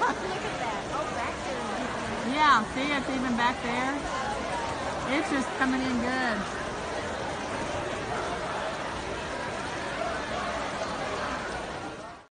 at that. Oh, back there. Yeah, see, it's even back there. It's just coming in good.